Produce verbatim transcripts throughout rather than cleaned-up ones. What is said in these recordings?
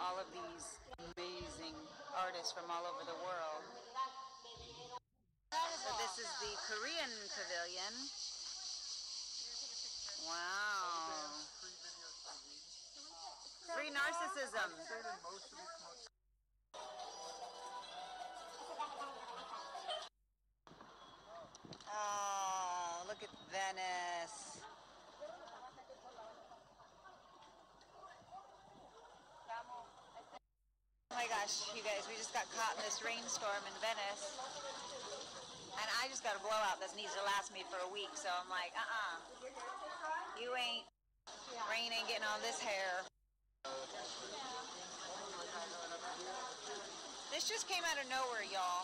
all of these amazing artists from all over the world. So this is the Korean pavilion. Wow. Free narcissism. Oh, look at Venice. Oh my gosh, you guys, we just got caught in this rainstorm in Venice. And I just got a blowout that needs to last me for a week, so I'm like, uh-uh. You ain't, rain ain't getting on this hair. This just came out of nowhere, y'all.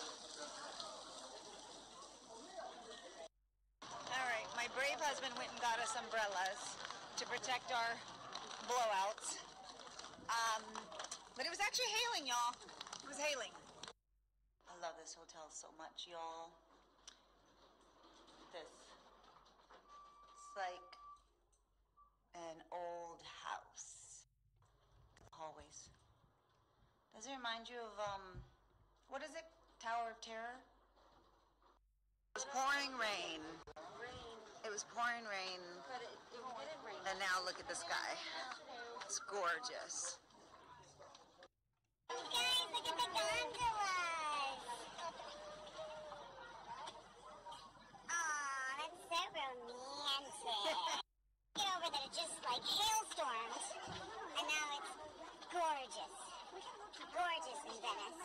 Alright, my brave husband went and got us umbrellas to protect our blowouts. Um, but it was actually hailing, y'all. It was hailing. I love this hotel so much, y'all. This. It's like an old house. Hallways. Does it remind you of, um, what is it? Tower of Terror? It was pouring rain. Rain. It was pouring rain. But it, it didn't rain. And now look at the sky. It's gorgeous. Guys, look at the gondolas! Aw, that's so romantic. Get over that it's just like hailstorms, and now it's gorgeous. Gorgeous in Venice.